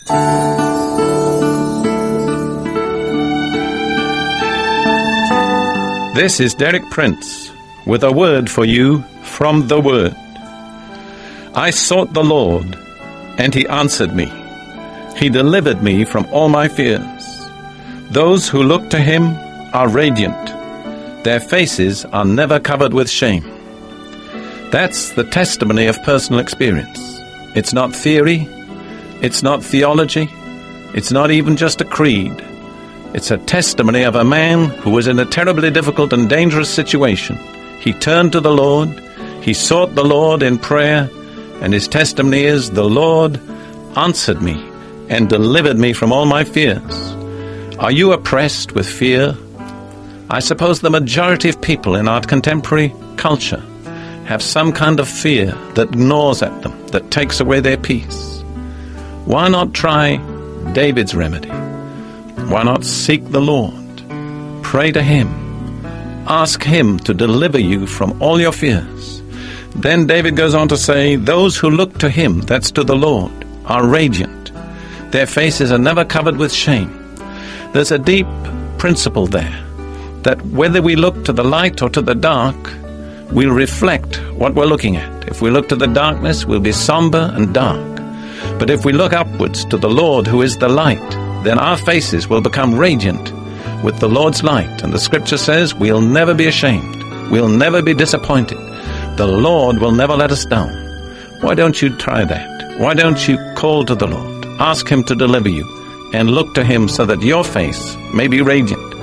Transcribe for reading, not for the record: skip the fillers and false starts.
This is Derek Prince with a word for you from the Word. I sought the Lord, and He answered me. He delivered me from all my fears. Those who look to Him are radiant. Their faces are never covered with shame. That's the testimony of personal experience. It's not theory. It's not theology. It's not even just a creed. It's a testimony of a man who was in a terribly difficult and dangerous situation. He turned to the Lord. He sought the Lord in prayer. And his testimony is, the Lord answered me and delivered me from all my fears. Are you oppressed with fear? I suppose the majority of people in our contemporary culture have some kind of fear that gnaws at them, that takes away their peace. Why not try David's remedy? Why not seek the Lord? Pray to Him. Ask Him to deliver you from all your fears. Then David goes on to say, those who look to Him, that's to the Lord, are radiant. Their faces are never covered with shame. There's a deep principle there, that whether we look to the light or to the dark, we'll reflect what we're looking at. If we look to the darkness, we'll be somber and dark. But if we look upwards to the Lord, who is the light, then our faces will become radiant with the Lord's light. And the Scripture says we'll never be ashamed. We'll never be disappointed. The Lord will never let us down. Why don't you try that? Why don't you call to the Lord? Ask Him to deliver you and look to Him so that your face may be radiant.